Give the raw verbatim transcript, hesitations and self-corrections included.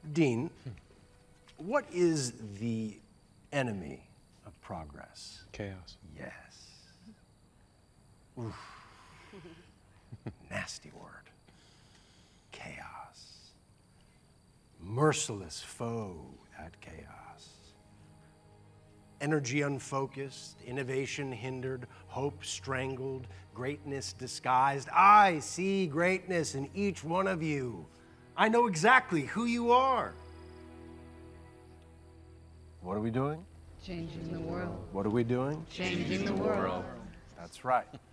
Dean, what is the enemy of progress? Chaos. Yes. Oof. Nasty word. Chaos. Merciless foe at chaos. Energy unfocused, innovation hindered, hope strangled, greatness disguised. I see greatness in each one of you. I know exactly who you are. What are we doing? Changing the world. What are we doing? Changing the world. That's right.